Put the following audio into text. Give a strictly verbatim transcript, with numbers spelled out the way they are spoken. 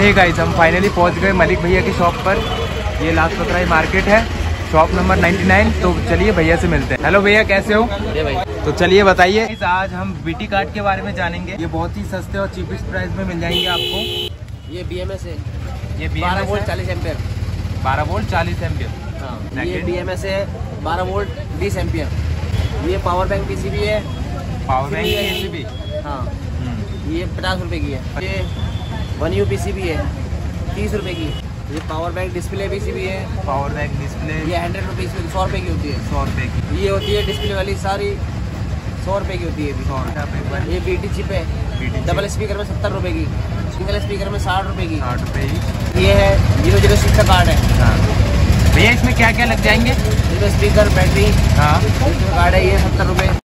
Hey guys, हम finally पहुंच गए मलिक भैया की शॉप पर। ये लाजपत राय मार्केट है, शॉप नंबर निन्यानवे। तो चलिए भैया से मिलते हैं। हेलो भैया, कैसे हो? अरे भाई, तो चलिए बताइए। आज हम बीटी कार्ड के बारे में जानेंगे। ये बहुत ही सस्ते और चीपेस्ट प्राइस में मिल जाएंगे आपको। ये बी एम एस है, ये बारह वोल्ट चालीस एम्पियर। बारह वोल्ट चालीस एम्पियर। हाँ, ये बी एम एस है, बारह वोल्ट बीस एम्पियर। ये पावर बैंक पीसीबी है। Power bank PCB. हाँ, ये पचास रुपए की है। ये वन यू पीसीबी है, तीस रुपए की। ये पावर बैंक डिस्प्ले पीसीबी है। पावर बैंक डिस्प्ले ये हंड्रेड रुपीज़ की, सौ रुपए की होती है। सौ रुपए की ये होती है डिस्प्ले वाली, सारी सौ रुपए की होती है। सौ रुपये। ये बीटी चिप है, डबल स्पीकर में सत्तर रुपए की, सिंगल स्पीकर में साठ रुपए की। साठ रुपये ही। ये है जीरो जीरो सिक्स का कार्ड है। हाँ भैया, इसमें क्या क्या लग जाएंगे? इसमें स्पीकर, बैटरी, हाँ, कार्ड है। ये सत्तर रुपये।